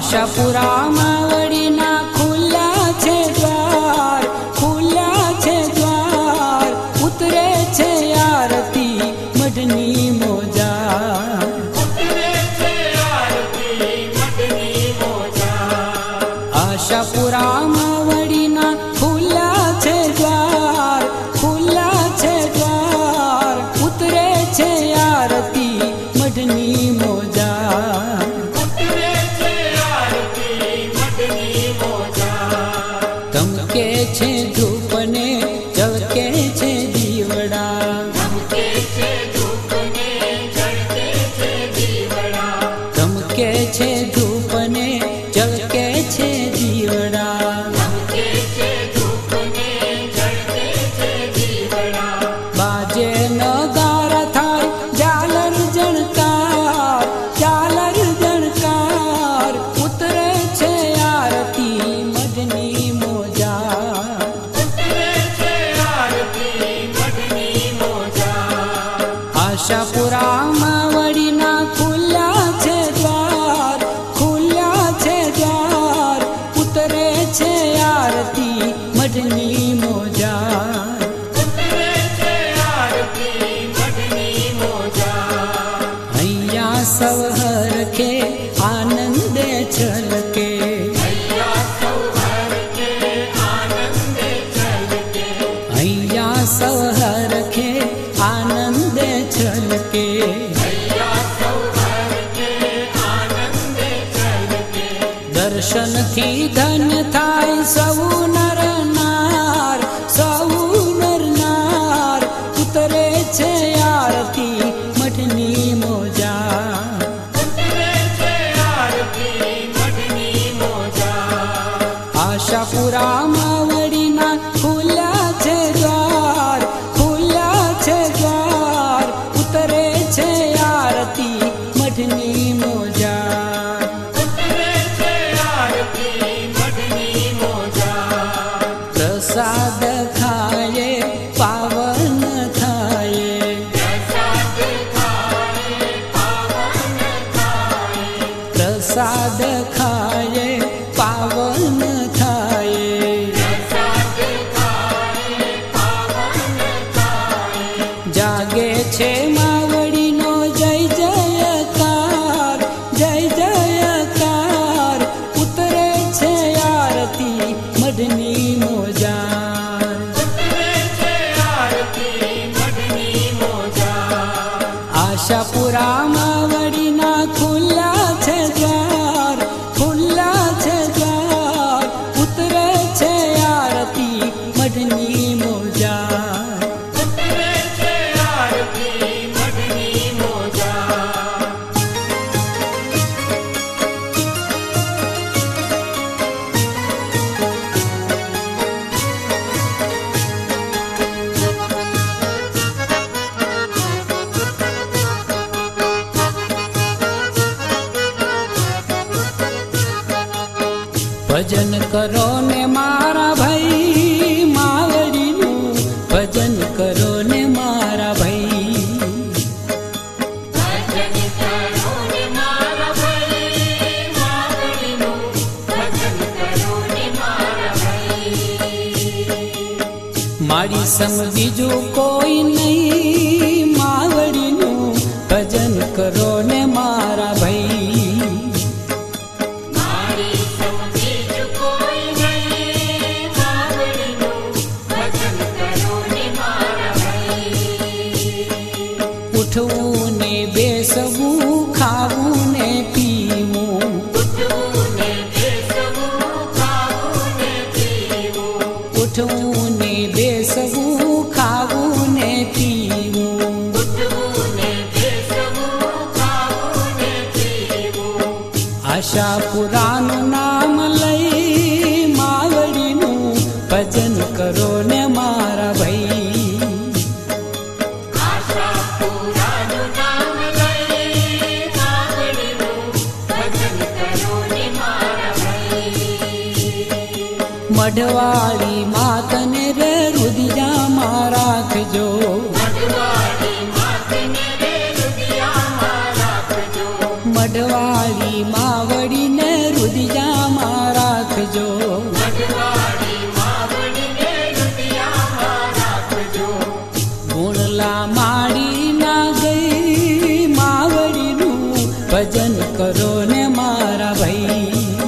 આશાપુરામાં વળીના ખુલ્લા છે દ્વાર, ખુલ્લા છે દ્વાર, ઉતરે છે આરતી મઢની મોજા, ઉતરે છે આરતી મઢની મોજા. આશાપુરામાં વળીના ખુલ્લા છે દ્વાર, ખુલ્લા છે દ્વાર, ઉતરે છે આરતી મઢની મોજા, ઉતરે છે આરતી મઢની મોજા. ધમકે છે ધૂપને ઝળકે છે દીવડા, ધમકે છે ધૂપને ઝળકે છે દીવડા, ધમકે છે ધૂપને ઝળકે છે દીવડા, ધમકે છે ધૂપને ઝળકે છે દીવડા. બાજે નગારા થાય ઝાલર જણકાર, ઝાલર જણકાર, ઉતરે છે આરતી મઢની મોજા, ઉતરે છે આરતી મઢની મોજા. આશાપુરામાં વળીના ખુલ્લા છે દ્વાર, ખુલ્લા છે દ્વાર, ઉતરે છે આરતી મઢની મોજા, ઉતરે છે આરતી મઢની મોજા. અહીંયા સૌ હરખે આનંદે છલકે, અહીંયા સૌ હરખે આનંદે છલકે, અહીંયા સૌ હરખે આનંદે છલકે, અહીંયા સૌ હરખે આનંદે છલકે. દર્શનથી ધન્ય થાય સૌ નર નાર, સૌ નર નાર, ઉતરે છે આરતી મઢની મોજા, ઉતરે છે આરતી મઢની મોજા. આશાપુરામાં વળીના ખુલ્લા છે દ્વાર, ખુલ્લા છે દ્વાર, ઉતરે છે આરતી મઢની મોજા, ઉતરે છે આરતી મઢની મોજા. પ્રસાદ ખાયે પાવન થાય, પ્રસાદ ખાયે પાવન થાય, પ્રસાદ ખાયે પાવન થાય, પ્રસાદ ખાયે પાવન થાય. જાગે છે માવડીનો જય જયકાર, જય જયકાર, ઉતરે છે આરતી મઢની મોજા, ઉતરે છે આરતી મઢની મોજા. આશાપુરામાં વળીના ખુલ્લા છે દ્વાર, ખુલ્લા છે દ્વાર, ઉતરે છે આરતી મઢની મોજા, ઉતરે છે આરતી મઢની મોજા. ભજન કરો ને મારા ભાઈ માવડીનું, ભજન કરો ને મારા ભાઈ, ભજન કરો ને મારા ભાઈ માવડીનું, ભજન કરો ને મારા ભાઈ. મારી સંગ બીજું કોઈ નહીં માવડીનું, ભજન કરો ને મારા ભાઈ, મારી સમજી જ કોઈ નહીં માવડીનું, ભજન કરો ને મારા ભાઈ. ઉઠવું ને બેસવું, ખાવું ને પીવું, ઉઠવું ને બેસવું, ખાવું ને પીવું, ઉઠવું ને બેસવું, ખાવું ને પીવું, ઉઠવું ને બેસવું, ખાવું ને પીવું. આશાપુરાનું નામ લઈ માવડીનું, ભજન કરો ને મારા ભાઈ, આશાપુરાનું નામ લઈ માવડીનું, ભજન કરો ને મારા ભાઈ. મઢવાળી માતને રે રુદિયામાં રાખજો, મઢવાળી માતને રે રુદિયામાં રાખજો. મઢવાળી માવડીને રુદિયા ભજન કરો ને મારા ભાઈ.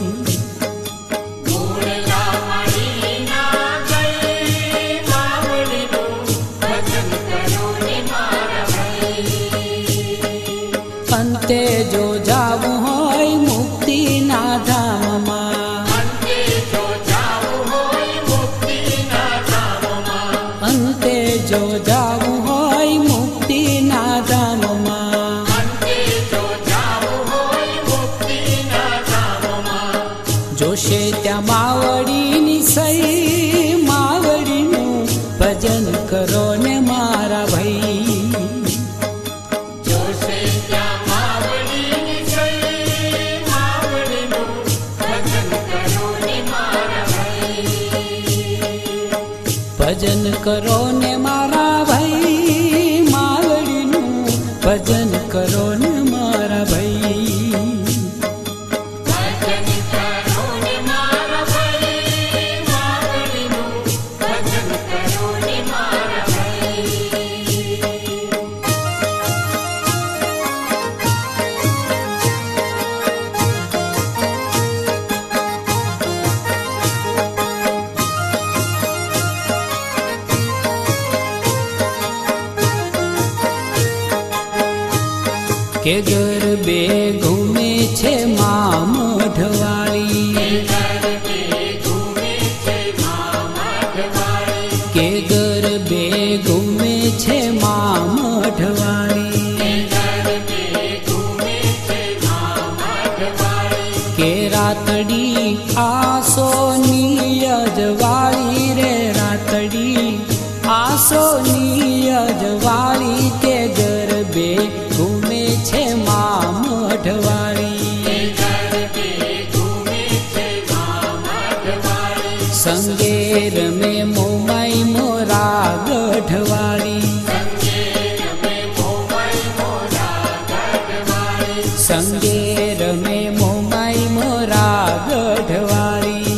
અંતે જો જાવું હોય મુક્તિના ધામમાં, અંતે જો જાવું હોય મુક્તિના ધામમાં, જોશે ત્યાં માવડીની સહી, માવડીનું ભજન કરો ને મારા ભાઈ. ભજન કરો ને મારા ભાઈ, માવડીનું ભજન કરો ને મારા ભાઈ. ભજન કરો ને મારા ભાઈ, માવડીનું ભજન કરો ને મારા ભાઈ. કે ગરબે ઘૂમે છે મા મોઢવાળી, કે ગરબે ઘૂમે છે મા મોઢવાળી, કે રાતડી આસોની અજવાળી રે, રાતડી આસોની અજવાળી, કે ગરબે ઘૂમે છે મા મોઢવાળી. સંગે રમે મોમાઈ મોરા ગઢવાળી, સંગે રમે મોમાઈ મોરા ગઢવાળી.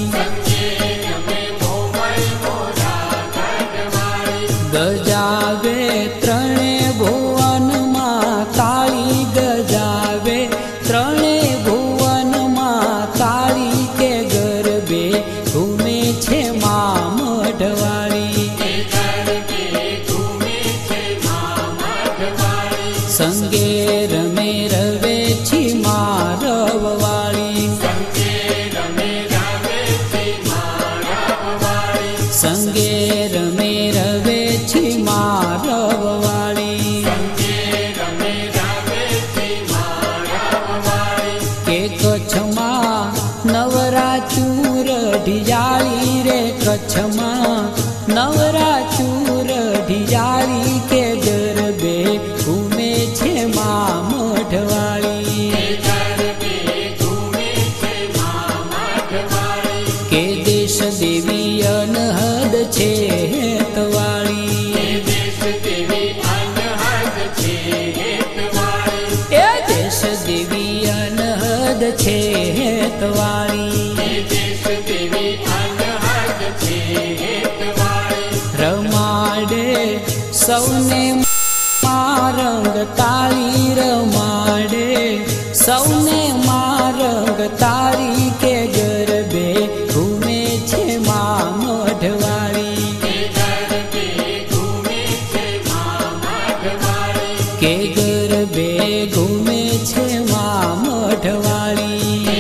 ગજાવે ત્રણે ભુવનમાં તાળી, ગજાવે ત્રણે ભુવનમાં તાળી, કે ગરબે ઘૂમે છે મા મોઢવાળી. સંગે રમે રવે છી મા રવવાળી, સંગે રમે રવે છી મા રવવાળી. કે કચ્છમાં નવરાચુર ઢિયાળી રે, કચ્છમાં નવરાચુર ઢિયાળી, કે ગરબે ઘૂમે છે મા મોઢવાળી. કે દેશ દેવી અનહદ છે હેતવાળી, એ દેશ દેવી અનહદ છે હેતવાળી. રમાડે સૌને મારંગ તાળી, રમાડે સૌને મારંગ તાળી, કે ગરબે ઘૂમે છે મા મોઢવાળી. કે ગરબે ઘૂમે છે મા મોઢવાળી.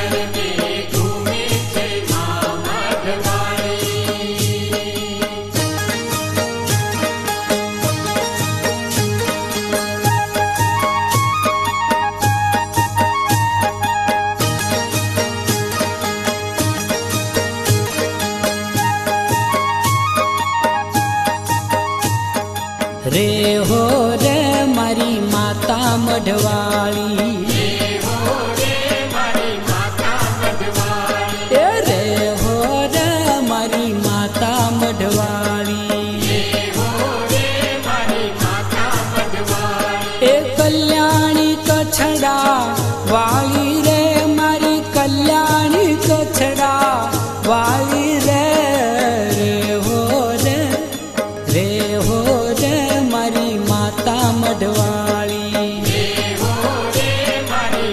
રે હો રે મારી માતા મઢવાળી, એ રે હો રે મારી માતા મઢવાળી. એ કલ્યાણી કચ્છડા વાળી રે, મારી કલ્યાણી કચ્છડા વાળી રે. રે હો રે મારી માતા મઢવાળી,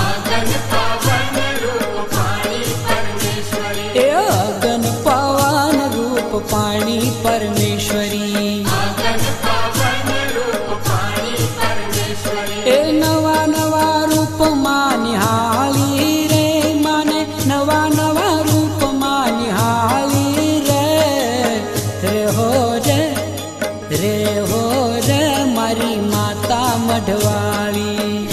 आगन पावन रूप पाणी परमेश्वरी ए अगन पवन रूप पाणी परमेश्वरी आगन पावन रूप पाणी परमेश्वरी ए नवा नवा रूप मानिहाली रे माने नवा नवा रूप मानिहाली रे हो रे मारी माता मढ़वाली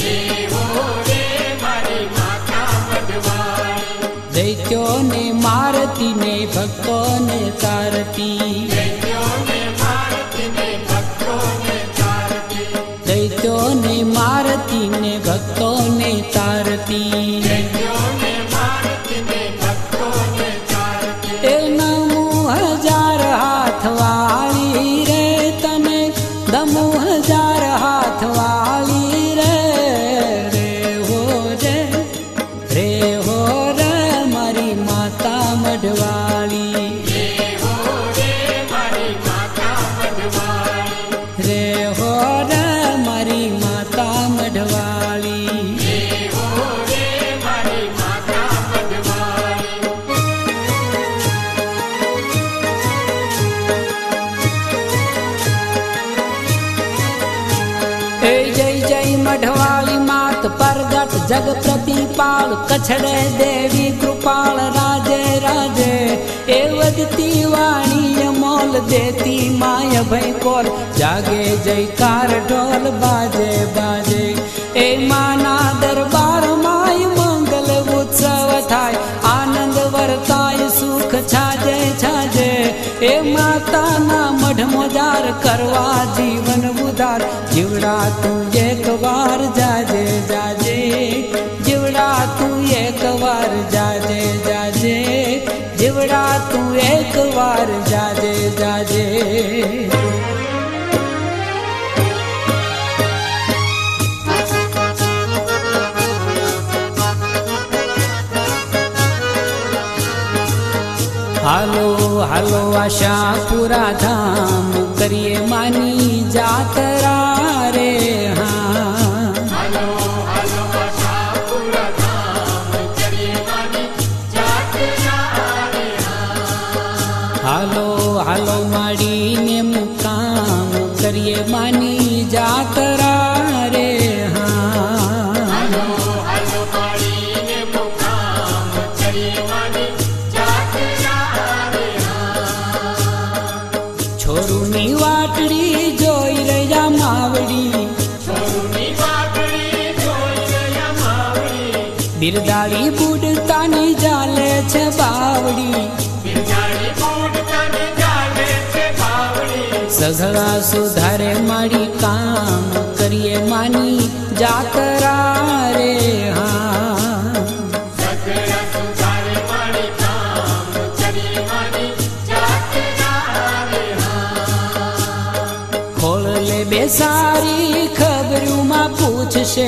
दैत्यों ने मारती ने भक्तों ने तारती दैत्यों ने मारती ने भक्तों ने तारती ए नमो हजार हाथ वाली रे तने दमो हजार हाथ वाली रे हो रे मारी माता मढ़वाली रे हो रे मारी माता मढ़वाली जय जय मढ़वाली मात प्रगट जग प्रतिपाल कछड़े देवी कृपाल राजे राजे ए वदती वाणी मोल देती माय भय कोल जागे जयकार ढोल बाजे बाजे ए माना दरबार माय मंगल उत्सव थाय आनंद वर्ताय सुख छाजे छाजे ए माता ना मढ़ मोजार करवा जीवन उदार जीवड़ा तू एक बार जाजे जाजे जीवड़ा तू एक बार जाजे जाजे जीवड़ा तू एक बार जाजे जाजे हालो हालो आशापुरा धाम करिए मानी जातरा रे हाँ हालो हालो माड़ी ने मुकाम करिए मानी जातरा रे छोरूनी वाटड़ी जोई रया मावड़ी बिरदाड़ी बुड़तानी जाले छे बावड़ी सघड़ा सुधारे माड़ी काम करिए मानी जातरा रे खोल ले बेसारी खबरू मां पूछशे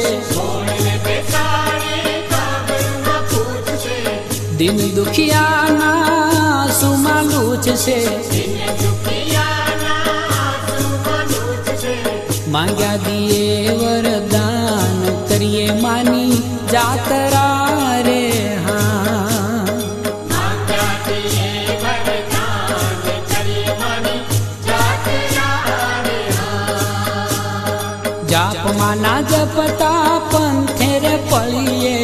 दिन दुखियाना सुमा लूछशे मांग्या दिए वरदान करिए मानी जातरा रे जाप माना जपता पंथे रे पलिए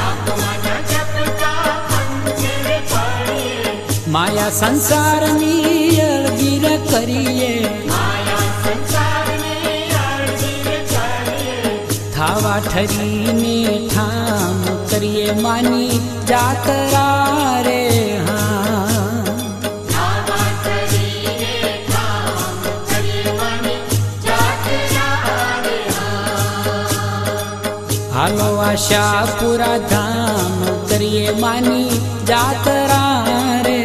माया संसार नी अड़गीर करिए थावा ठरी ने ठाम करिए मानी जातरा रे हालो आशापुरा धाम करिए मानी जातरा रे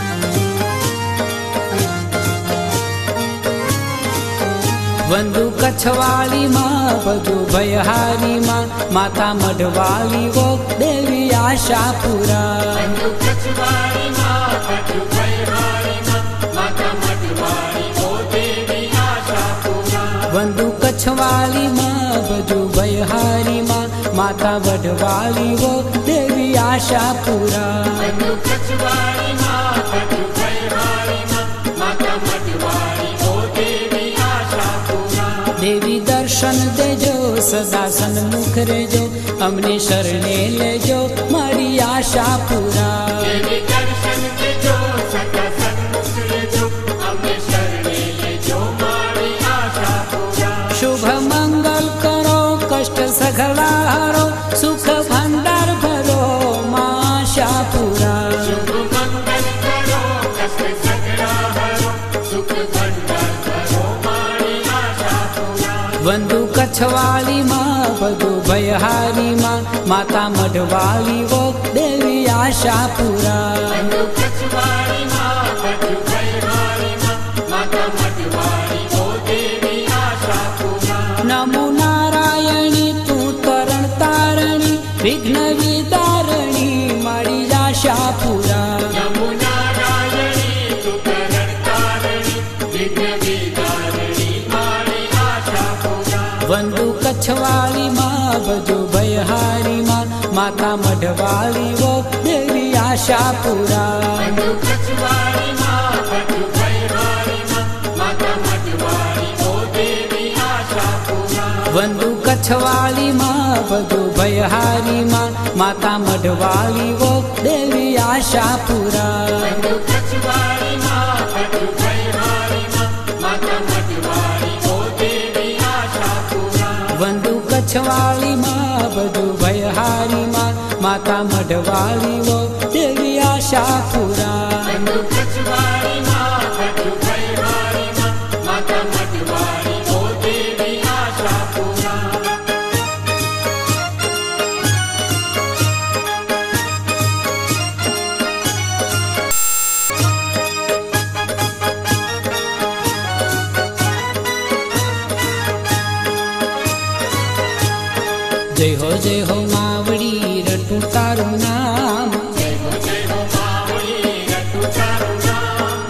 बंदूक कच्छवाली माँ बजू भयहारी माँ, माता मढ़वाली वो देवी आशापुरा। बंधु कछवाड़ी माँ बजू भयहारी माँ, माता मढ़वाली वो देवी आशापुरा। बंधु कच्छवाली माँ बजू भयहारी माँ, माता मढ़वाली वो देवी आशापुरा। बंधु कछवाड़ी माँ बजू भयहारी माँ, माता मढ़वाली वो देवी आशापुरा। देवी दर्शन देजो सदा सन्मुख रेजो, अमने शरणे लेजो मारी आशापुरा। देवी दर्शन देजो सदा सन्मुख रेजो, अमने शरणे लेजो मारी आशापुरा। शुभ मंगल करो कष्ट सघला हरो, सुख भंडार भरो माँ आशापुरा। शुभ मंगल करो कष्ट सघला हरो, सुख भंडार भरो मारी आशापुरा। बंधु कच्छवाली माँ बधु भयहारी माँ, माता मढ़वाली वो देवी आशापुरा। बंधु कछवाड़ी माँ बजू भयहारी माँ, माता मढ़वाली वो देवी आशापुरा। नमो नारायणी तू तरण तारणी, विघ्न विदारणी मारी आशापुरा। नमो नारायणी तू तरण तारणी, विघ्न विदारणी मारी आशापुरा। बंधु कच्छवाली माँ बजू भयहारी माँ, माता मढ़वाली वो देवी आशापुरा। बंधु कछवाड़ी माँ बजू भयहारी माँ, माता मढ़वाली वो देवी आशापुरा। बंधु कच्छवाली माँ बधु भयहारी माँ, माता मढ़वाली वो देवी आशापुरा। बंधु कछवाड़ी माँ बजू भयहारी माँ, माता मढ़वाली वो देवी आशापुरा। बंधु कच्छवाली माँ बधु भयहारी माँ, माता मढ़वाली वो देवी आशापुरा। बंधु कछवाड़ी माँ बजू भयहारी माँ, माता मढ़वाली वो देवी आशापुरा। जय हो मावड़ी रटू तारू नाम, जय हो मावड़ी रटू तारू नाम।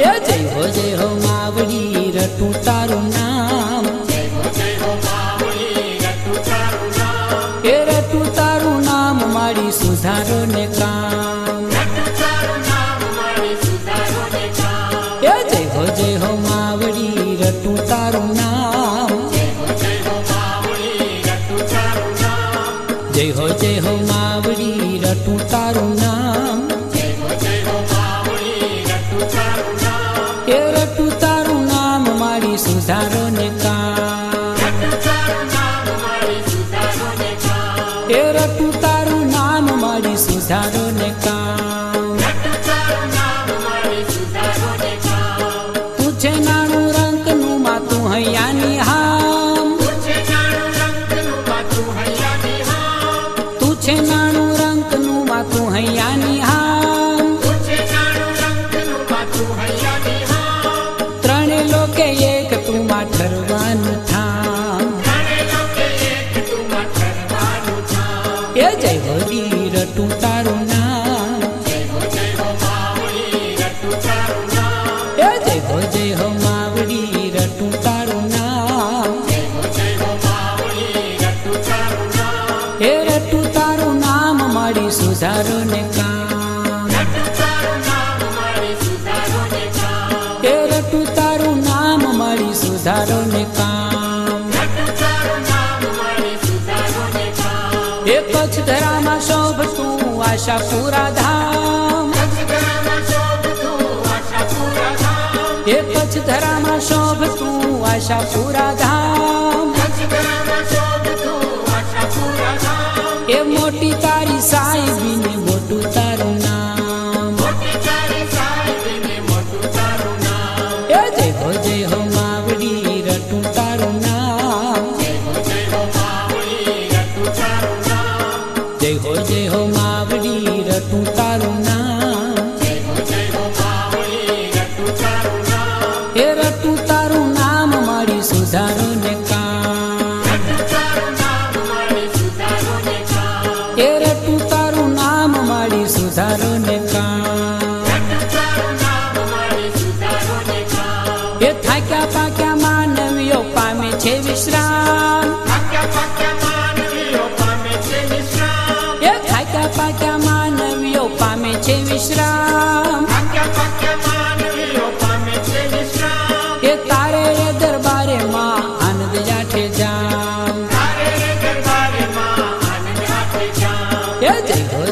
जय हो मावड़ी रटू तारू नाम। जय हो मावड़ी रटू तारू नाम। ए रटू तारू नाम मारी सुधारो ने काम। रटू तारू नाम मारी सुधारो ने काम। जय हो मावड़ी रटू तारू नाम। जय हो मावड़ी रटू तारू नाम। जय हो मावड़ी रटू तारू नाम। जय हो मावड़ी रटू तारू नाम। ए रटू तारू नाम मारी सुधारो ने काम। रटू तारू नाम मारी सुधारो ने काम। ए रटू तारू नाम मारी सुधारो ने काम। रटू तारू नाम मारी सुधारो ने काम। तुझे नाणु रंग नु मातू हैयानी हाम। तुझे नाणु रंग नु मातू हैयानी हाम। तुझे नाणु रंग नु मातू हैयानी हाम। तुझे नाणु रंग नु मातू हैयानी हाम। ત્રણે લોકે એક તું માઠરવાનું ઠામ। ત્રણે લોકે એક તું માઠરવાનું ઠામ। એ જય હોરી રટુ તારું નામ। જય હો માવડી રટુ તારું નામ। એ જય હો માવડી રટુ તારું નામ। જય હો માવડી રટુ તારું નામ। એ રટુ તારું નામ મારી સુધારો ને કામ। રટુ તારું નામ મારી સુધારો ને કામ। એ રટુ તારું નામ મારી સુધારો ને કામ। રટુ તારું નામ મારી સુધારો ને કામ। એ કચ્છ ધરામાં શોભતું આશાપુરા ધામ। કચ્છધરામાં શોભતું આશાપુરા ધામ। એ કચ્છ ધરામાં શોભતું આશાપુરા ધામ। કચ્છધરામાં શોભતું આશાપુરા ધામ। એ મોટી તારી સાહેબી ને મોટું તારું નામ। મોટી તારી સાહેબીને મોટું તારું નામ। એ જય હો માવડી રટું તારું નામ। જય હો માવડી રટુ તારું નામ। જય હો માવડી રટું તારું નામ। જય હો માવડી રટુ તારું નામ। એ રટું તારું નામ મારી સુધારો ને કામ।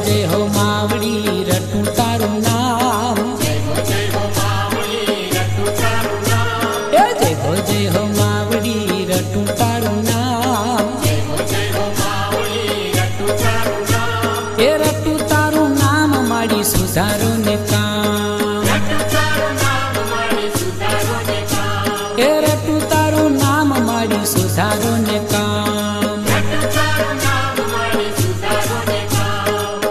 जय हो मावड़ी रटू तारू नाम। जय हो मावड़ी रटू तारू नाम। जय हो मावड़ी रटू तारू नाम। जय हो मावड़ी रटू तारू नाम। रटू तारू नाम माड़ी सुधारो ने काम। रटू तारू नाम माड़ी सुधारो ने काम। रटू तारू नाम माड़ी सुधारो ने काम। रटू तारू नाम माड़ी सुधारो ने काम।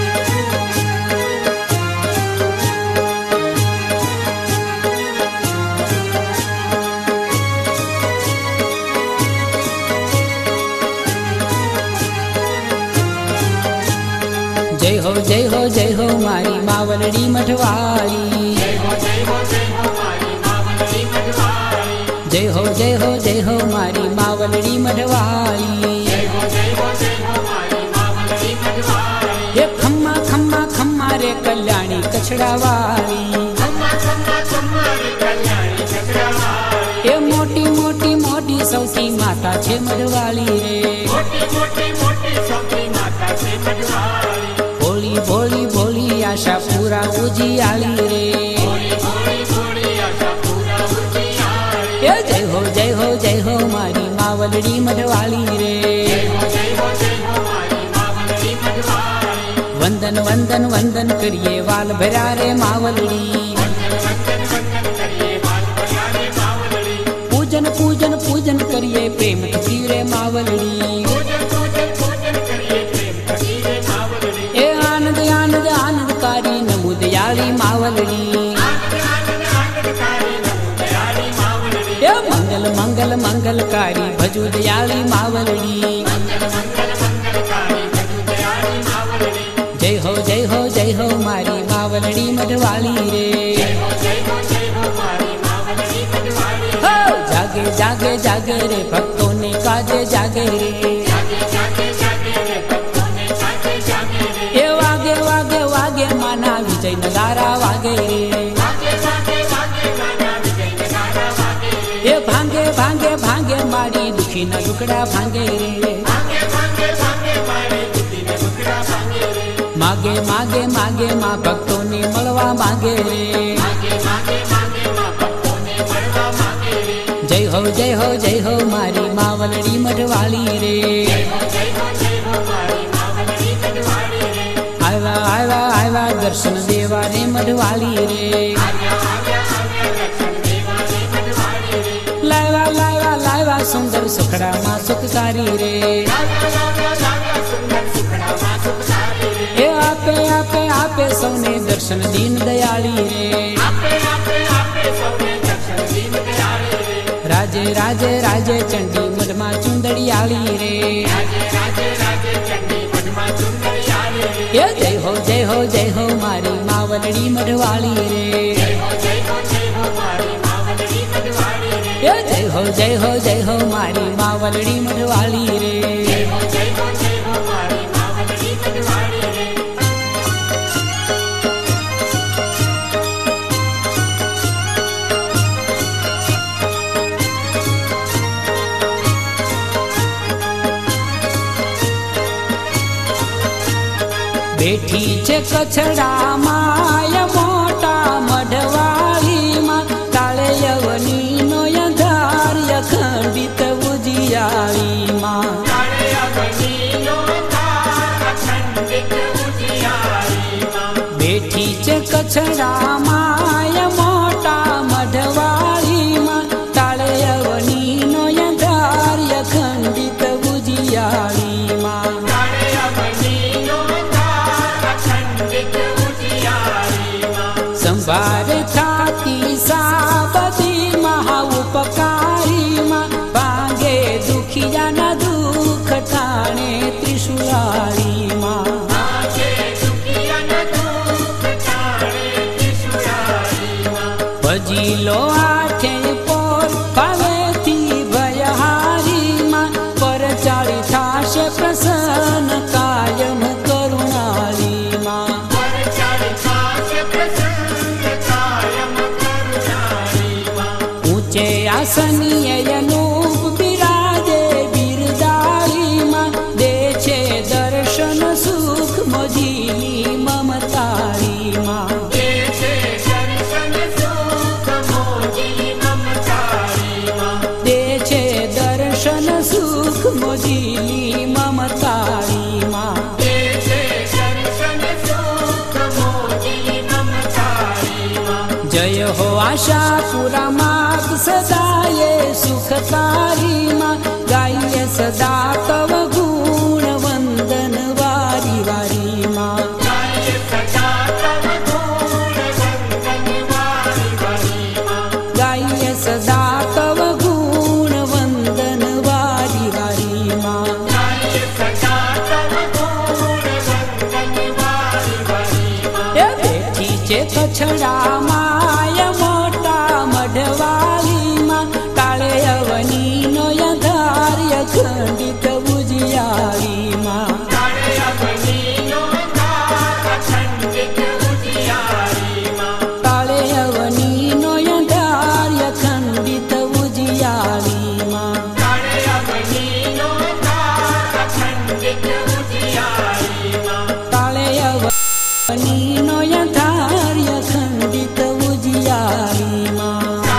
जय हो मारी मावलड़ी मठवाली। जय हो मारी मावलड़ी मठवाली। जय हो मारी मावलड़ी मठवाली। जय हो मारी मावलड़ी मठवाली। ये खम्मा खम्मा खम्मा रे कल्याणी कछड़ा वाली। खम्मा खम्मा खम्मा रे कल्याणी कछड़ा वाली। ये मोटी मोटी मोटी सौती माता छे मठवाली रे। मोटी मोटी मोटी सौती माता छे मठवाली। भोली भोली भोली आशा पूरा उजियाली रे। भोली भोली भोली आशा पूरा उजियाली। जय हो मारी मावलड़ी मठवाली रे। जय हो मारी मावलड़ी मठवाली। वंदन वंदन वंदन करिए वाल भरा रे मावलड़ी। वंदन वंदन वंदन करिए वाल भरा रे मावलड़ी। पूजन पूजन पूजन करिए प्रेम की रे मावलड़ी। पूजन पूजन पूजन करिए प्रेम की रे मावलड़ी। आनंद आनंद आनंदकारी नमो दयाली मावलड़ी। आनंद आनंद आनंदकारी नमो दयाली मावलड़ी। मंगल मंगल मंगलकारी भजू दयाली मावलड़ी। मंगल मंगल मंगलकारी भजू दयाली मावलड़ी। जय हो मारी मावलड़ी मठवाली रे। जय हो मारी मावलड़ी मठवाली। जागे जागे जागे रे भक्तों ने काजे जागे रे। जागे जागे जागे रे भक्तों ने काजे जागे रे। वागे वागे वागे माना विजय नगारा वागे रे। वागे वागे वागे गाना विजय नगारा वागे रे। भांगे भांगे भांगे मारी दुखी न दुकड़ा भांगे रे। भांगे भांगे भांगे मारे दुखी ने दुखड़ा भांगे रे। मागे मागे मागे माँ भक्तों ने मलवा मांगे रे। मागे मागे मागे माँ भक्तों ने मरवा मांगे रे। जय हो मारी मावलड़ी मठवाली रे। जय हो मारी मावलड़ी मठवाली रे। आवा आवा आवा दर्शन देवा रे मठवाली रे। आव्या आव्या आव्या दर्शन देवा रे मठवाली रे। लावा लावा लावा सुंदर सुखड़ा माँ सुखकारी रे। लाव्या लाव्या लाव्या सुंदर सुखड़ा माँ सुखसारी रे। आपे आपे आपे सौने दर्शन दीन दयाली रे। आपे आपे आपे सौने दर्शन दीन दयाली रे। राजे राजे राजे चंडी मधमा चुंदड़ियाली रे। राजे राजे राजे चंडी मधमा चुंदड़ियाली रे। जय हो मारी मावलड़ी मठवाली रे। जय हो मारी मावलड़ी मठवाली रे। जय हो मारी मावलड़ी मठवाली रे। जय हो मारी मावलड़ी मठवाली रे। બેઠી છે કછડામાં મોટા મઢવાળીમાં કાળે યવનીનો અંધાર અખંડિત ઉજિયાળીમાં બેઠી છે કછડામાં મોટા મઢવાળીમાં કાળે યવનીનો અંધાર અખંડિત ઉજિયાળીમાં સંભાર થાતી સાબતી મહા ઉપકારીમાં ભાંગે દુખિયાના દુઃખ ટાણે ત્રિશુલાળીમાં ભજી લો આઠે પોર ભાવેથી ભયહારીમાં પર ચાળી થાશે પ્રસન્ન કાયમ કરુણાળીમાં ऊंचे आसनीय अनूप बिराजे बिरदाळीમાં दे छे दर्शन सुख मोजी सुख मोजीली ममतारी माँ। जय हो आशापुरा मात सदा ये सुखकारी माँ। गाइए सदा तव गुण वंदन वारी वारी माँ। गाइए सदा तव गुण वंदन वारी वारी माँ। ये बेटी चे कछड़ा माया मोटा मढवाली माँ। काळे अवनी नो यधार्य खंडित उजियारी माँ। काळे अवनी नो यधार्य खंडित उजियारी माँ। काळे अवनी नो यधार्य खंडित उजियारी माँ।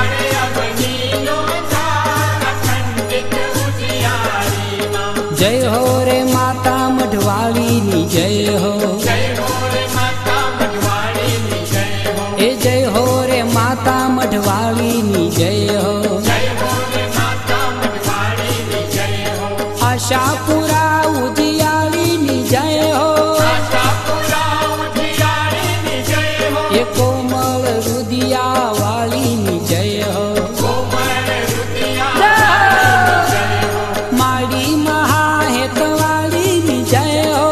जय हो रे माता मढवाली नी जय हो। ए जय हो रे माता मढवाली नी जय हो। आशापुरा उजियाली नी जय हो। ये कोमल रुदिया वाली नी जय हो। माड़ी महाहेत वाली नी जय हो।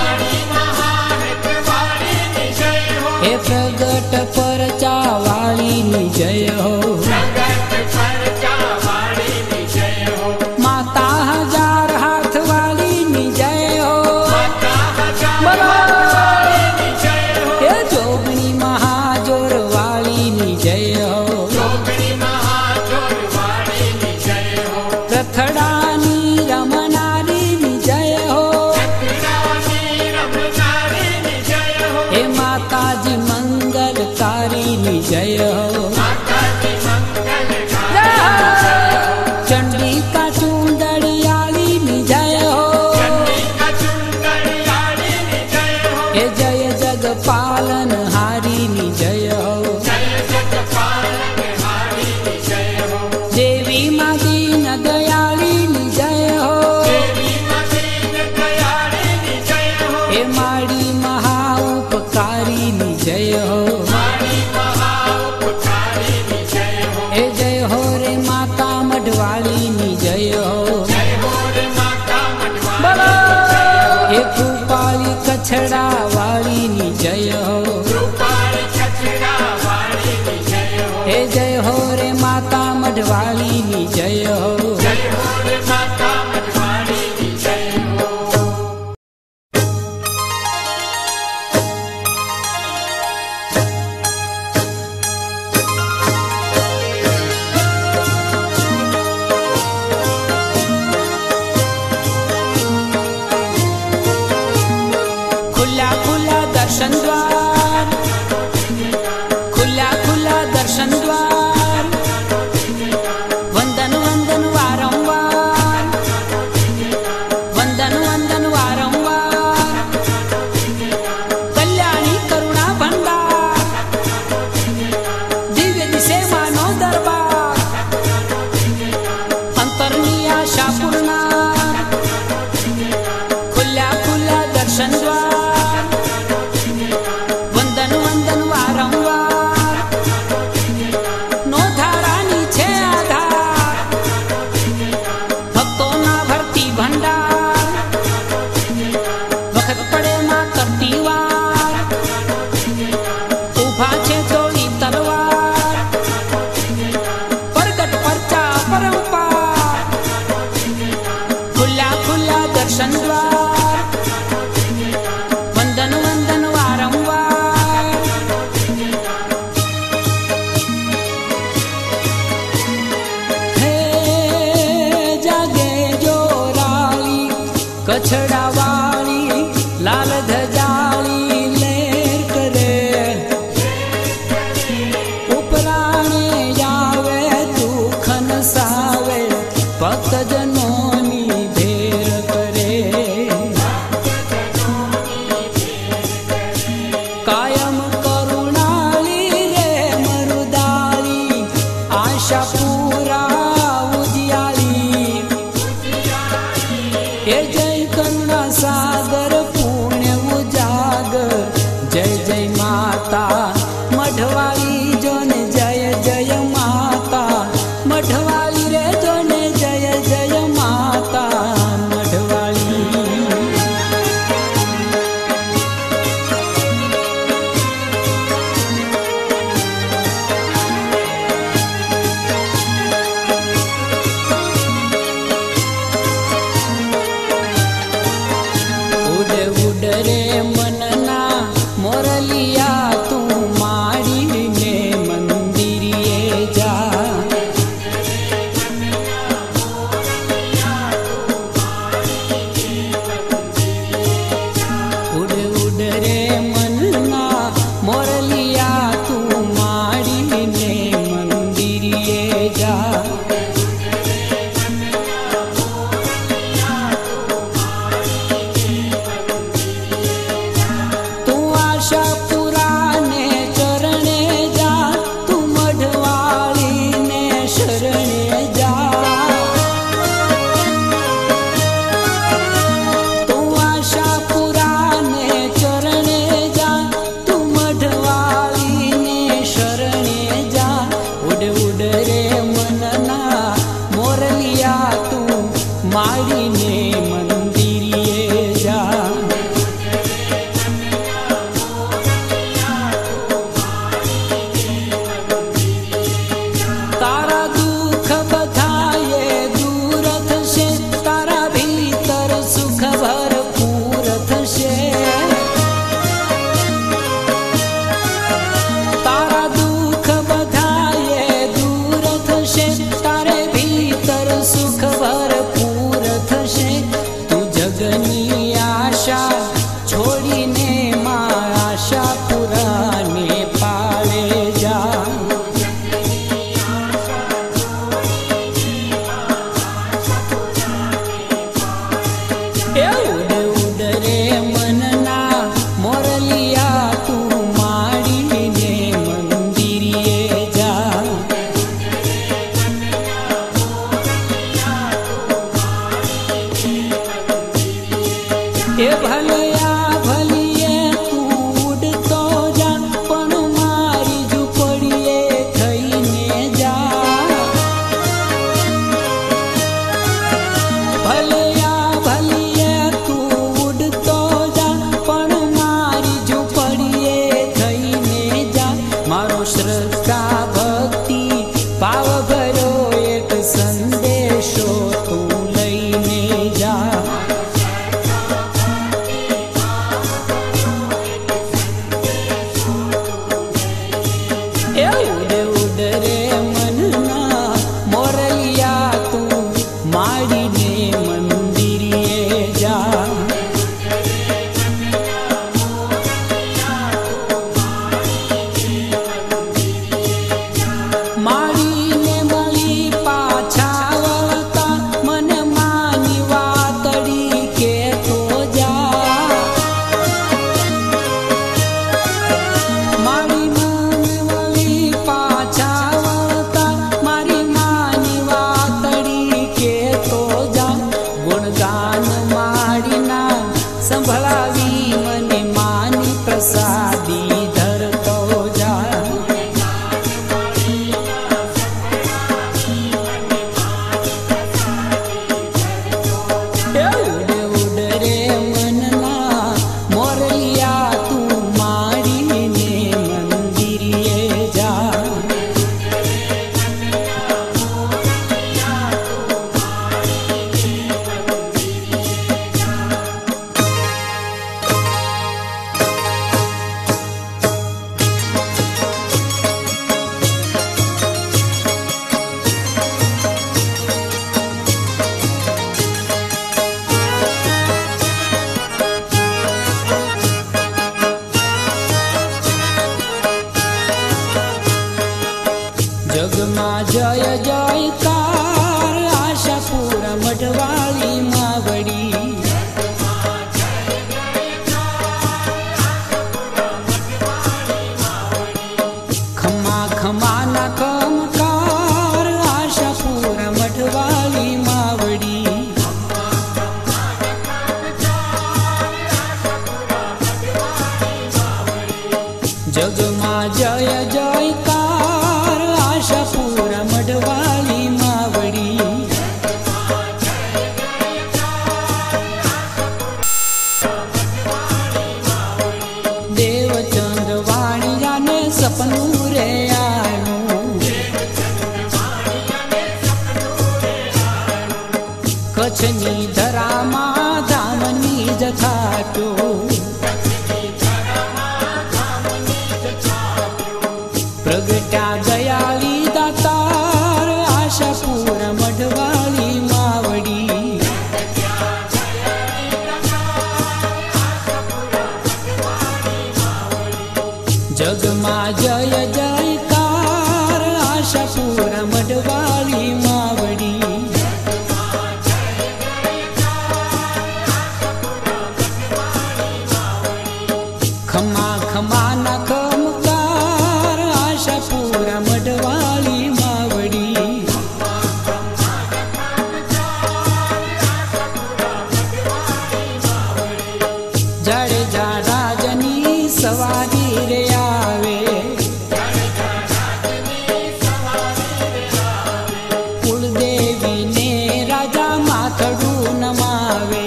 हे प्रगट परचा वाली नी जय हो। माता हजार हाथ वाली नी जय हो। हे जोगणी महाजोर वाली नी जय हो। रथड़ानी रमनारी नी जय हो। हे माताजी मंगलकारी नी जय हो। चंडिका चुंदड़ियाली नी जय हो। हे जय जग पालन हारी नी जय हो। देवी माँ दीन दयाली नी जय हो। हे माड़ी महाउपकारी नी जय हो। हे जय हो रे माता मढवाली नी जय हो। हे कृपाली कछड़ा वाली नी जय हो। हे जय हो रे माता मढवाली नी जय हो। खुला खुला दर्शन द्वार। खुला खुला दर्शन द्वार। वंदन वंदन वारंवार। वंदन वंदन वारंवार। कल्याणी करुणा भंडार। दिव्य दिसे मानो दरबार। अंतरनी आशा पूर्णार। खुला खुला दर्शन द्वार। वंदन वंदन वारंवार। नो धारानी छे आधार। भक्तों ना भरती भंडार। वखत पड़े मां करती वार। उभा छे तोड़ी तलवार। प्रगट परचा परंपार। खुला खुला दर्शन द्वार। वंदन वंदन वारंवार। हे जागे जोराली कछड़ा वाली लाल धजाली लेर करे। उपराणे जावे दुखन सावे भक्त जनोनी ए जय करुणा सागर पुण्य उजागर जय जय माता मढ़वाली जोने जय जय माता मढ़वाली रे जोने जय जय माता मढ़वाली। उड़ उड़ रे मनना मोरलिया तू माड़ी ने मंदिरिए जा। उड़ उड़ रे मनना मोरलिया तू माड़ी ने मंदिरिए जा। तू आशा पुराने चरणे जा तू मढ़वाली ने शरणे जा। तू आशा पुराने चरणे जा तू मढ़वाली ने शरणे जा। उड़ उड़ रे मनना मोरलिया तू माड़ी ने मंदिरिए जा। तारा दुख बधाए दूर थशे तारा भीतर सुख भरपूर थशे। तारा दुख बधाए दूर थशे तारे भीतर सुख भरपूर थशे। तू जगनी आशा छोड़ीने मां आशा पुराने पाले जा। उड़ उड़ रे मनना मोरलिया तू माड़ी ने मंदिरिए जा। ए भलया भलिए तू उड़तो जा पण मारी झूपड़िए थईने जा। भलया भलिए तू उड़तो जा पण मारी झूपड़िए थईने जा। मारो श्रद्धा भक्ति पाव भरो एक संदेशो तू लईने जा। છાપ્યો પ્રગટ્યા દયાળી દાતાર આશાપુર મઢવાળી માવડી જગમાં જય જયકાર આશાપુર મઢવાળી માવડી ખમા ખમા ના ખમકાર આશાપુર મઢવાળી માવડી જાડેજા રાજની સવારી રે આવે કુળદેવીને રાજા માથડું નમાવે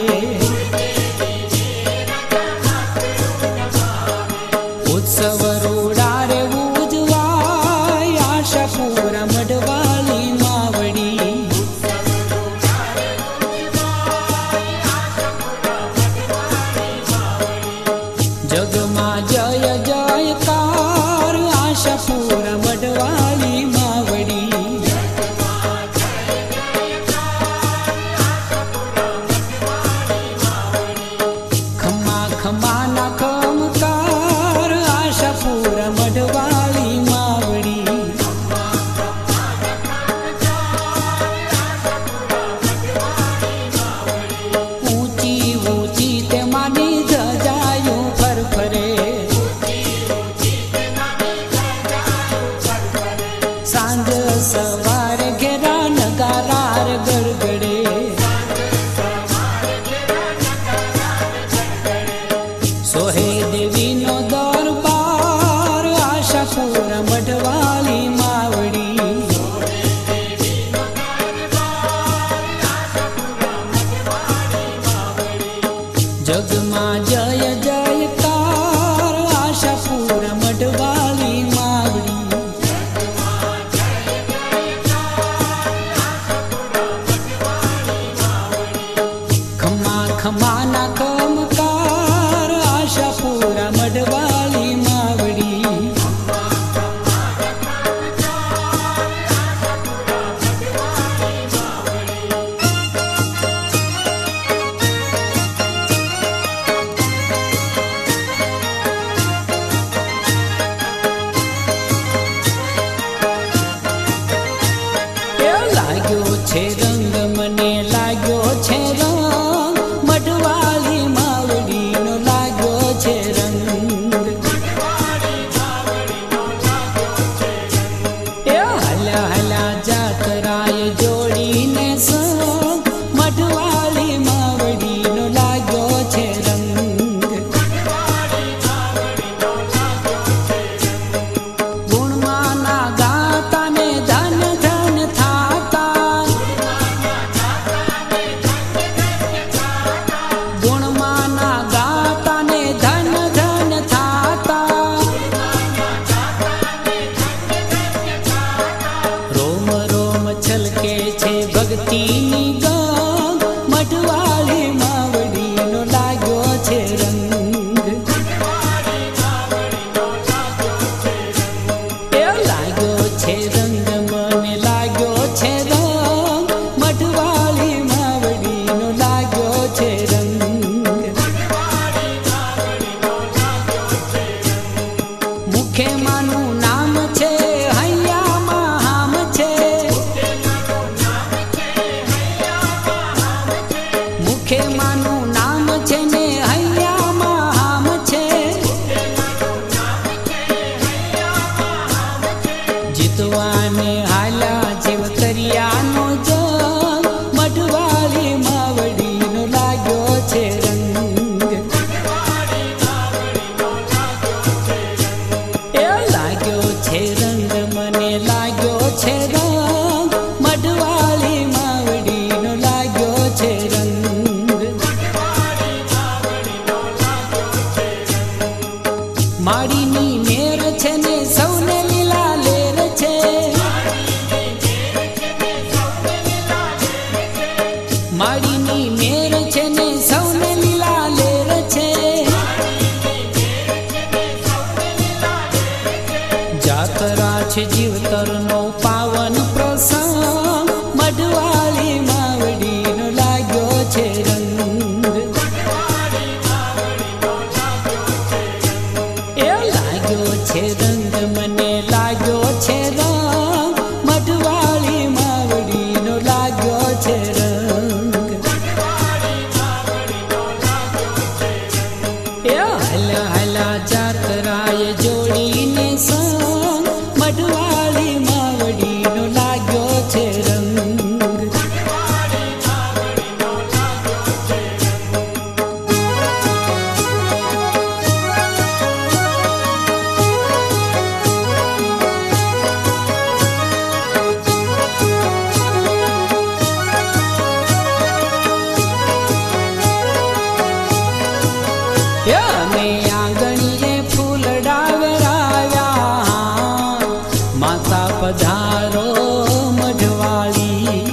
ઉત્સવ રોડા રે ઉજવાય આશાપુર મઢવાળી માવડી જગમાં જય જયકાર આશાપુર મઢવાળી માવડી ખમા ખમા ના ખમકાર આશાપુર મઢવાળી માવડી ઊંચી ઊંચી તેમાંની ધજાયું ફરફરે સાંજ સવાર ઘેરા નગારાર ગડગડે સોહે દેવીનો દરબાર આશાપુર મઢવાળી માવડી જગમાં જય જયકાર આશાપુર મઢવાળી માવડી ખમા ખમા ના ખમકાર આશાપુર મઢવાળી માવડી એ લાગ્યો છે રંગ મને લાગ્યો છે રંગ મઢવાળી માવડીનો લાગ્યો છે રંગ એ હલા હલા જાતરાએ જોડીને સંગ મઢવાળી માવડીનો લાગ્યો છે રંગ ગુણમાં ના ગાતા ને ધન ધન થાતા ગુણમાં ના ગાતા ને ધન ધન થાતા રોમ રોમ છલકે છે ભક્તિની ગંગ મઢવાળી માવડીનો લાગ્યો છે રંગ એ લાગ્યો છે રંગ મને લાગ્યો છે રંગ મઢવાળી માવડીનો લાગ્યો છે રંગ મુખે માનું નામ છે હૈયામાં હામ છે મુખે માનું નામ છે ને હૈયામાં હામ છે જીતવાને હાલા જીવ તરિયાનો જંગ મઢવાળી માવડીનો લાગ્યો છે રંગ એ લાગ્યો છે રંગ મને લાગ્યો છે રંગ મઢવાળી માવડીનો લાગ્યો છે રંગ हल्या हल्या जात्राए जोड़ीने संग मढवाली मावડીનો લાગ્યો છે રંગ અમે આંગણીએ ફૂલડા વેરાવ્યા માતા પધારો મઢવાળી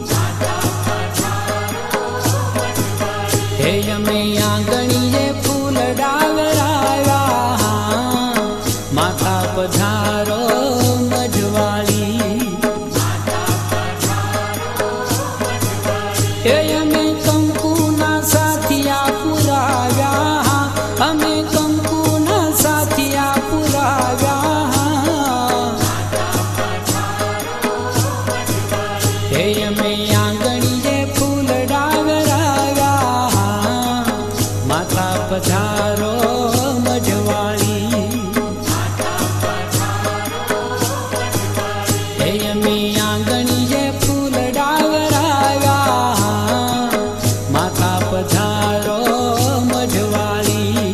હે અમે આંગણીએ ફૂલડા વેરાવ્યા માતા પધારો મઢવાળી હે અમે કંકુના સાથિયા પુરાવ્યા અમે કંકુના સાથિયા પુરાવ્યા હે અમે આંગણીએ ફૂલડા વેરાવ્યા માતા પધારો મઢવાળી હે અમે આંગણીએ ફૂલડા વેરાવ્યા માતા પધારો મઢવાળી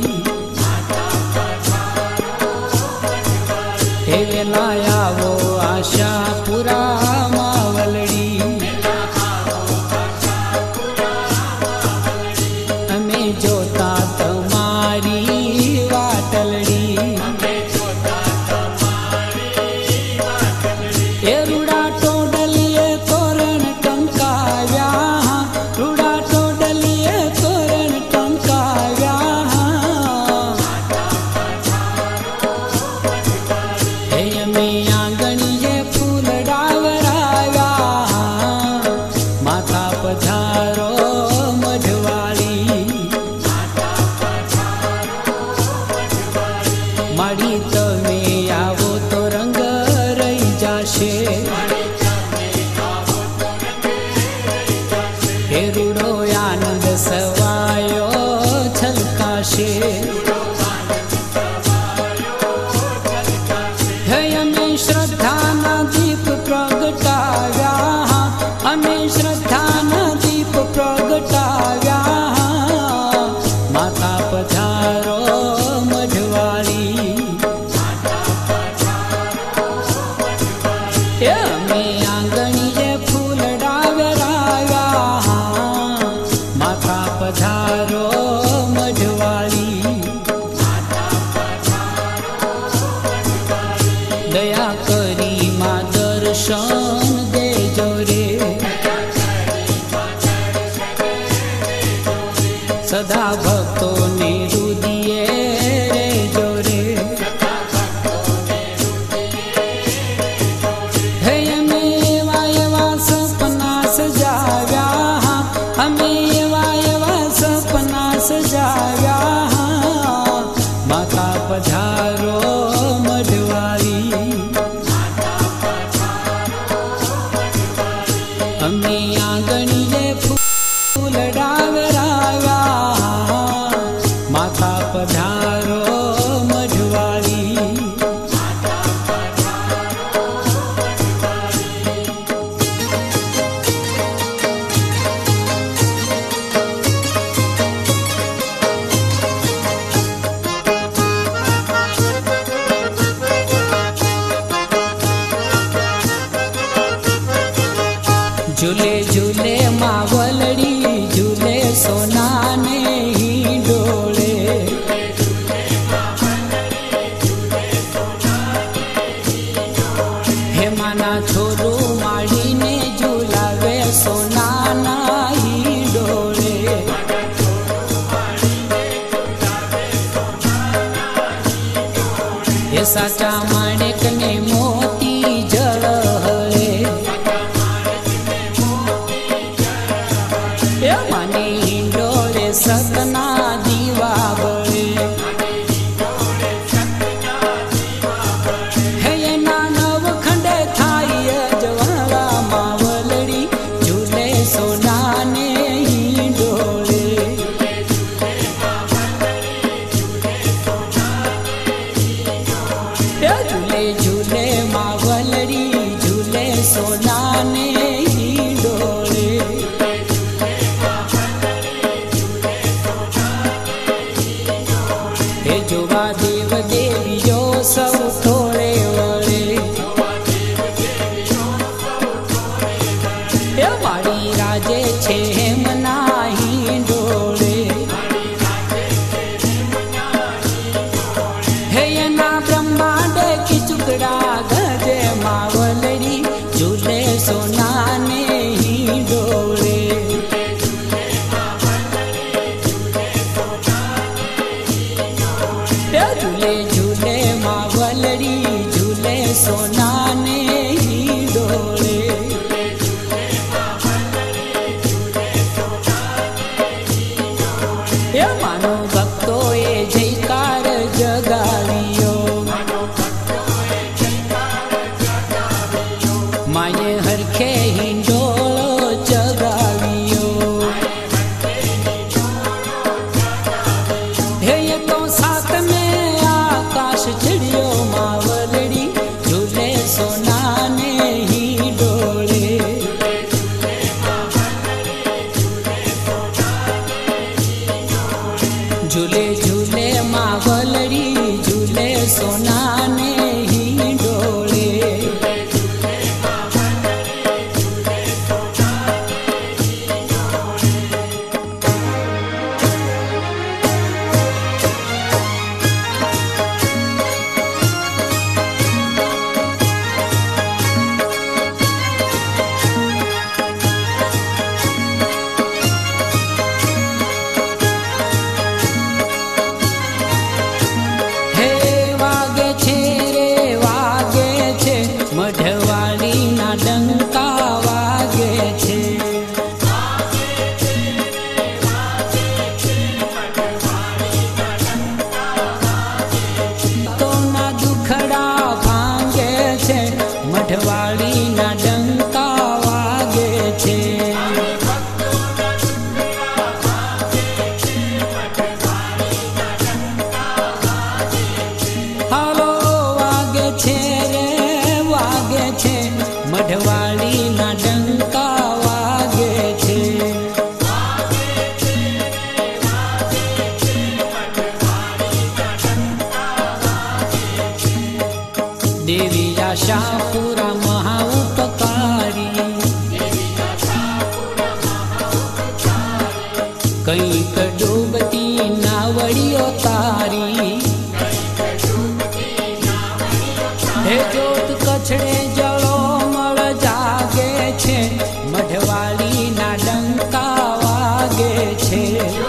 હે વેલાયાવો આશાપુરા માવલડી અમે જોતા તમારી વાટલડી એ રૂડા ટોડલીએ તોરણ ટંકાવ્યા રૂડા ટોડલીએ તોરણ ટંકાવ્યા હે અમે આંગણીએ ફૂલડા વેરાવ્યા માતા પધારો મઢવાળી માડી તમે આવો તો રંગ રહી જાશે હે રૂડો આનંદ સવાયો છલકાશે હે અમે શ્રદ્ધાના દીપ પ્રગટાવ્યા અમે શ્રદ્ધાના દીપ પ્રગટાવ્યા માતા પધારો મઢવાળી હે અમે આંગણીએ ફૂલડા વેરાવ્યા માતા પધારો મઢવાળી દયા કરી માં દર્શન દેજો રે સદા ભક્તોને રુદિયે રેજો રે હે અમે એવા એવા સપના સજાવ્યા અમે એવા એવા સપના સજાવ્યા માતા પધારો મઢવાળી અમે આંગણીએ ફૂલડા વેરાવ્યા માતા પધારો મઢવાળી ઝૂલે ઝૂલે માવલડી ઝૂલે સોનાને હિંડોળે હેમાના છોરું માડીને ઝૂલાવે સોનાના હિંડોળે હે સાચા માણેકને મોતી જળહળે હે માને હિંડોળે સતના દીવા બળે હે એના નવખંડે થાય અજવાળા માવલડી ઝૂલે સોનાને હિંડોળે હે જોવા દેવ દેવીઓ સૌ થોડે વળે એ વાળી રાજે છે હેમ નાહી ડોળે હે એના બ્રહ્માંડ કી ચુકડા ગજે માવલડી ઝૂલે સોનાને હી ડોળે ઝૂલે ઝૂલે માવલડી ઝૂલે સોનાને હી ડોળે એ માનો ભક્તોએ જયકાર જગાવ્યો માએ હરખે હિંડોળો જગાવ્યો હે એ તો સાતમે આકાશ ચડ્યો માવલડી ઝૂલે સોનાને હી ડોળે ઝૂલે ઝૂલે માવલડી ઝૂલે સોનાને હી ડોળે હે વાગે છે રે વાગે છે મઢવાળીના ડંકા વાગે છે તો ના દુખડા ભાંગે છે મઢવાળીના ડંકા વાગે છે હાલો વાગે છે રે વાગે છે મઢવાળીના ડંકા વાગે છે દેવી આશાપુરા મહા ઉપકારી કંઈક ડૂબતી નાવડીઓ તારી હે જોત કછડે જળો મળ જાગે છે મઢવાળીના ડંકા વાગે છે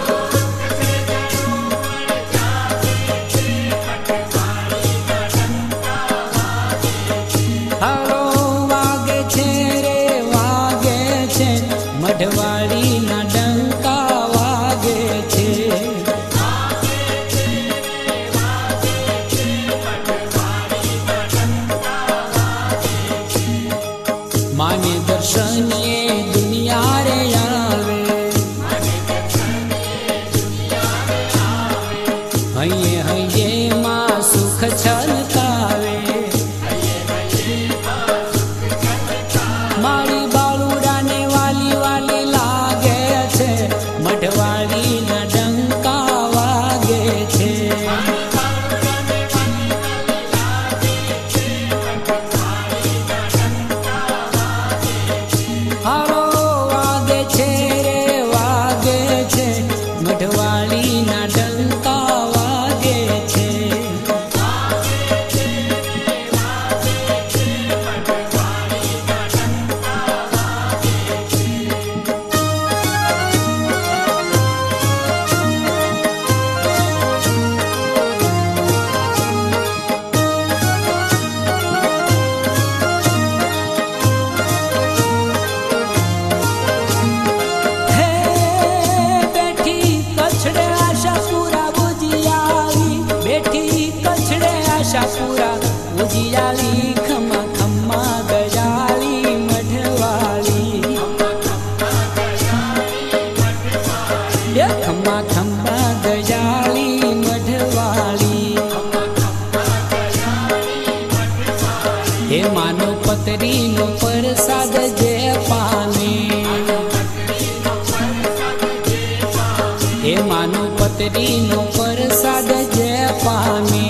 હાલો વાગે છે રે વાગે છે મઢવાળીના ડંકા વાગે છે માને દર્શને દુનિયા રે આવે હૈયે હૈયે માં સુખ છલકાવે મારી બાળુડાને વાલી વાલી લાગે છે મઢવાળીના ડંકા વાગે છે હાલો વાગે છે રે વાગે છે મઢવાળીના ડંકા વાગે છે હે બેઠી કછડે આશાપુરા બુજિયાળી બેઠી કછડે આશાપુરા બુજિયાળી ખમા ખમા ગજાળી મઢવાળી એ ખમા ખમા ગજાળી મઢવાળી હે માનો પતરીનો પ્રસાદ જે પામે એ એ માનું પતરીનો પ્રસાદ જે પામે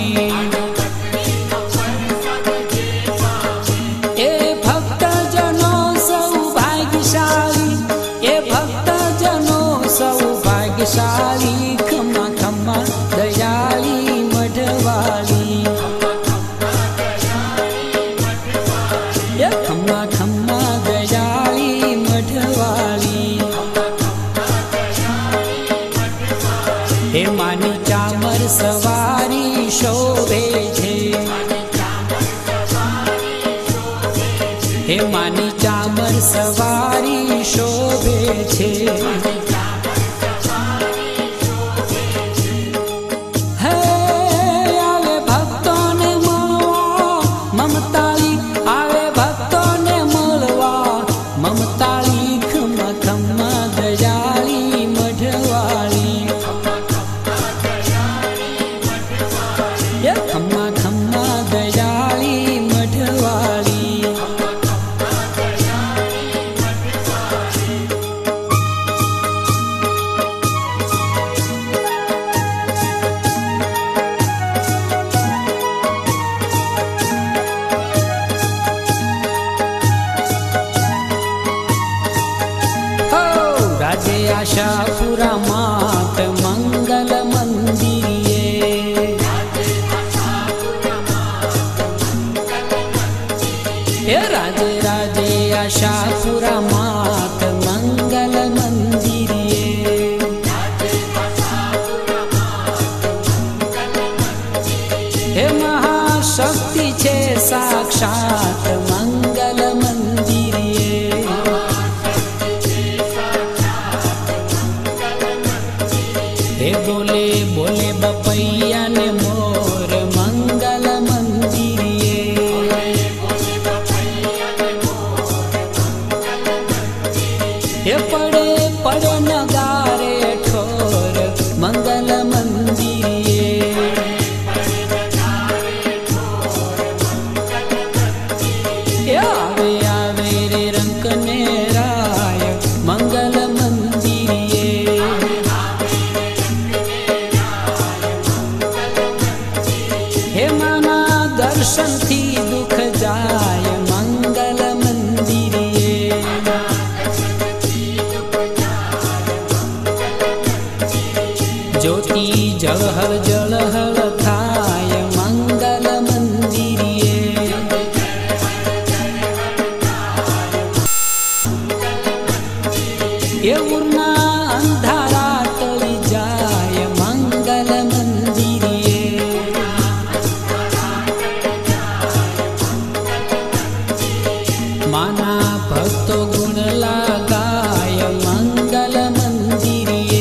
એ ભક્તજનો સૌભાગ્યશાળી એ ભક્તજનો સૌભાગ્યશાળી ખમ્મા ખમ્મા દયાળી મઢવાળી એ ખમ્મા ખમ્મા દયાળી મઢવાળી હે માની ચામર સવારી શોભે છે હે માની ચામર સવારી શોભે છે હે આવે ભક્તોને મળવા મમતાળી આવે ભક્તોને મળવા મમતાળી ખમ્મા ખમ્મા દયાળી મઢવાળી ખમ્મા ખમ્મા દયાળી મઢવાળી હો રાજે આશાપુરા માત મંગલ મંદિરે હે રાજે રાજે આશાપુરા માત મંગલ મંદિરે હે મહાશક્તિ છે સાક્ષાત મંગલ મંદિરે હે બોલે બોલે બપૈયા ને મોર મંગલ મંદિરે હે પડે પડે નગારે ઠોર મંગલ મંદિરે હે આવે આવે રે રંક ને રાય મંગલ મંદિરે હે માના દર્શનથી દુઃખ જાય મંગલ મંદિરે જ્યોતિ જળહળ જળહળ થાય મંગલ મંદિરે એ ઉરના અંધારા ટળી જાય મંગલ મંદિરે માના ભક્તો ગુણ લાગાય મંગલ મંદિરે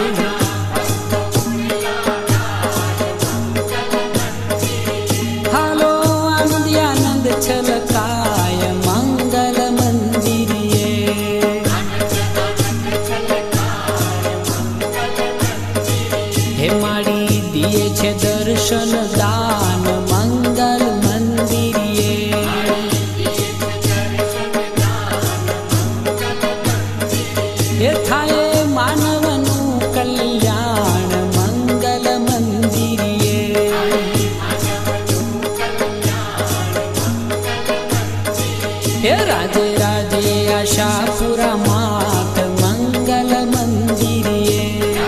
હાલો આનંદ છલકાય મંગલ મંદિરે હે માડી દિયે છે દર્શન દાન મંગલ મંદિરે હે થાય માનવનું કલ્યાણ મંગલ મંદિરે હે રાજે રાજે આશાપુરા માત મંગલ મંદિરે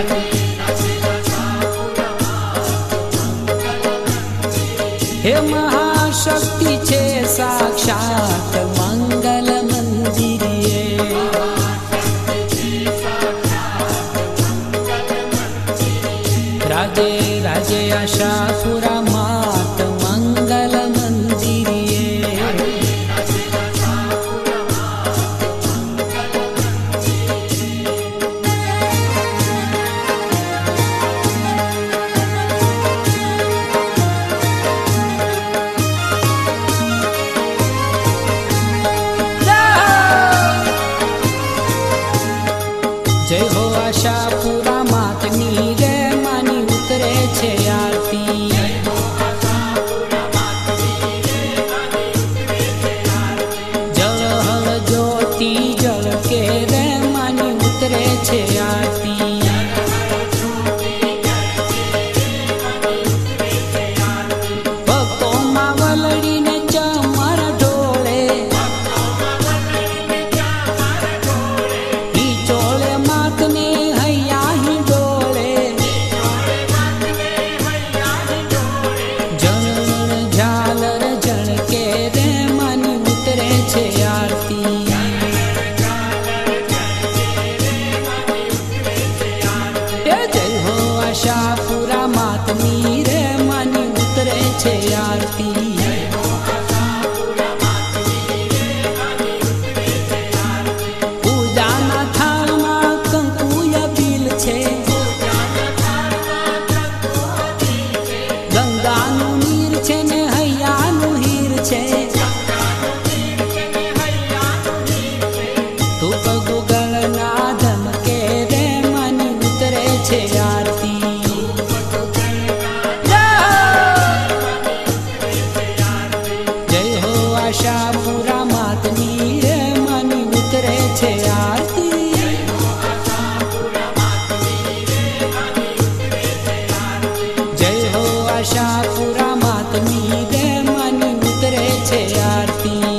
હે મહાશક્તિ છે સાક્ષાત મંગલ મંદિરે રાજે રાજે આશાપુરા માત મંગલ મંદિરે જય હો આશાપુરા માતની રે માની ઉતરે છે આરતી आरती। પૂજાના થાળમાં કંકુ અબીલ છે, ગંગાનું નીર છે ને હૈયાનું હીર છે, ધૂપ ગુગળના ધમકે રે માની ઉતરે છે આરતી। જય હો આશાપુરા માતની રે માની ઉતરે છે આરતી। જય હો આશાપુરા માતની રે માની ઉતરે છે આરતી।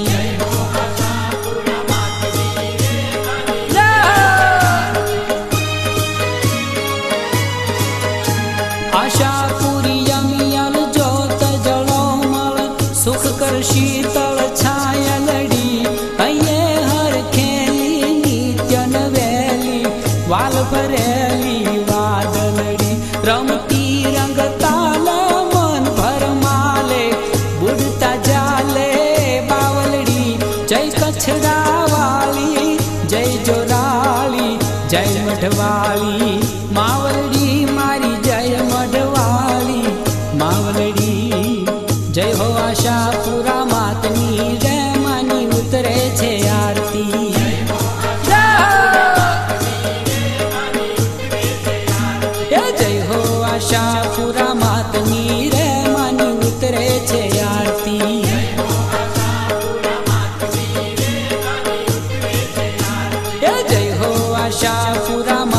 આશાપુરી યમિયલ જોત જળોમળ સુખ કર શીતળ છાયલડી હૈયે હર ખેલી નિત્ય નવેલી વાલ ભરેલી વાદલડી રમતી રંગ તાલ મન ભરમાલે બુડતા જાલે બાવલડી જય કચ્છડા વાલી જય જોરાળી જય મઢવાળી માવલડી મારી જય મઢવાળી માવલડી। જય હો આશાપુરા માતની રે માની ઉતરે છે આરતી। જય હો આશાપુરા માતની રે માની ઉતરે છે આરતી। જય હો આશાપુરા